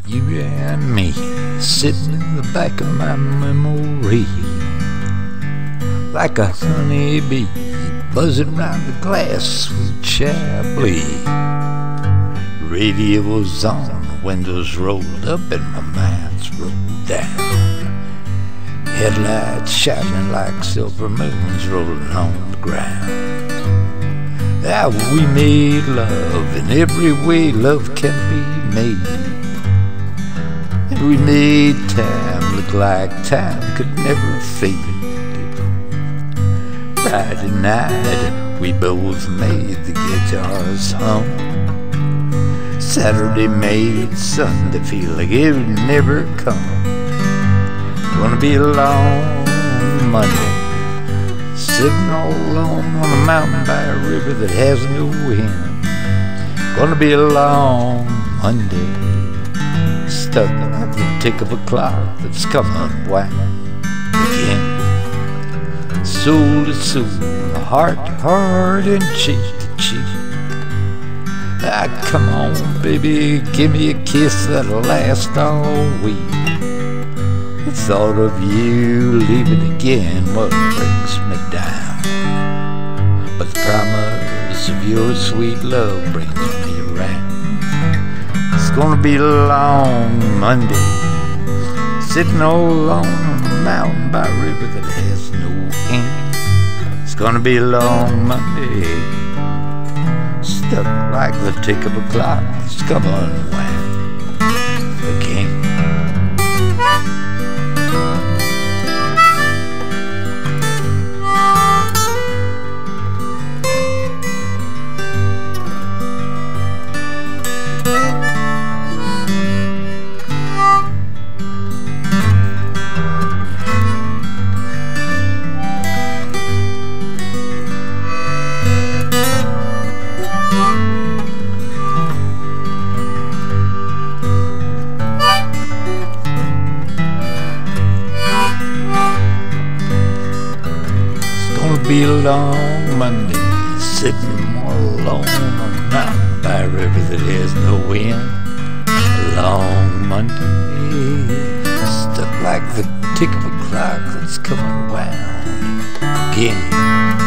You and me, sitting in the back of my memory, like a honeybee buzzing round the glass, sweet Chablis. Radio's on, windows rolled up and my mind's rolled down. Headlights shining like silver moons rolling on the ground. How we made love in every way love can be made. And we made time look like time could never fade. Friday night we both made the guitars hum. Saturday made Sunday feel like it would never come. Gonna be a long Monday, sitting all alone on a mountain by a river that has no wind. Gonna be a long Monday, stuck like the tick of a clock that's come unwound again. Soul to soul, heart to heart, and cheek to cheek. Ah, come on, baby, give me a kiss that'll last all week. The thought of you leaving again what brings me down, but the promise of your sweet love brings me around. It's gonna be a long Monday, sitting all alone on a mountain by a river that has no end. It's gonna be a long Monday, stuck like the tick of a clock that's come unwound again. Be a long Monday, sitting all alone on a mountain by a river that has no wind. A long Monday, stuck like the tick of a clock that's coming round again.